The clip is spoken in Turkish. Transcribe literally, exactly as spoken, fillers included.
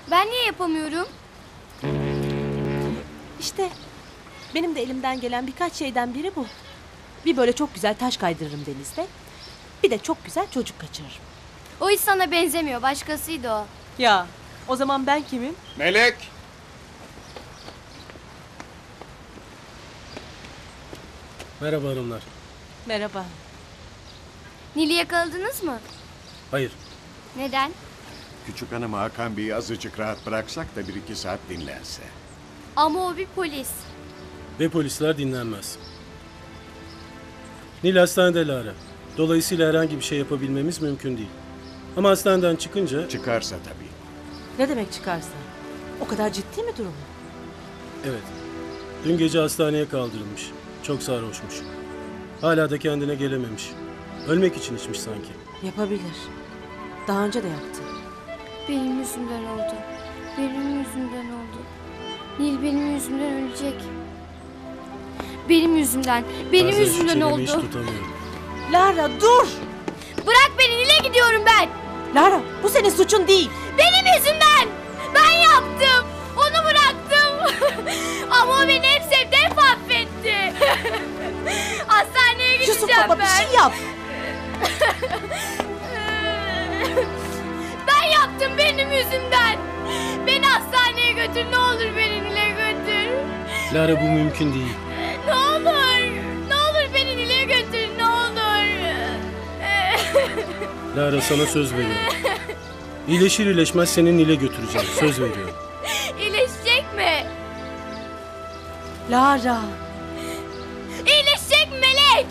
Ben niye yapamıyorum? İşte benim de elimden gelen birkaç şeyden biri bu. Bir böyle çok güzel taş kaydırırım denizde. Bir de çok güzel çocuk kaçırırım. O hiç sana benzemiyor. Başkasıydı o. Ya o zaman ben kimim? Melek! Merhaba hanımlar. Merhaba. Nil'i yakaladınız mı? Hayır, Neden? Küçük hanım Hakan Bey'i azıcık rahat bıraksak da bir iki saat dinlense. Ama o bir polis. ve polisler dinlenmez. Nil hastanede Lara. Dolayısıyla herhangi bir şey yapabilmemiz mümkün değil. Ama hastaneden çıkınca... Çıkarsa tabii. Ne demek çıkarsa? O kadar ciddi mi durumu? Evet. Dün gece hastaneye kaldırılmış. Çok sarhoşmuş. Hala da kendine gelememiş. Ölmek için içmiş sanki. Yapabilir. Daha önce de yaptı. Benim yüzümden oldu. Benim yüzümden oldu. Nil benim yüzümden ölecek. Benim yüzümden. Benim Bazen şu yüzümden çenemi hiç oldu. tutamıyorum. Lara dur! Bırak beni, Nil'e gidiyorum ben. Lara bu senin suçun değil. Benim yüzümden. Ben yaptım. Onu bıraktım. Ama o beni hep sevdi, hep affetti. Hastaneye Yusuf gideceğim baba ben. bir şey yap. Ben yaptım, benim yüzümden. Beni hastaneye götür, ne olur beni Nil'e götür. Lara bu mümkün değil. Ne olur. Ne olur beni Nil'e götür, ne olur. Lara sana söz veriyorum. İyileşir iyileşmez seni Nil'e götüreceğim. Söz veriyorum. İyileşecek mi? Lara. İyileşecek mi Melek?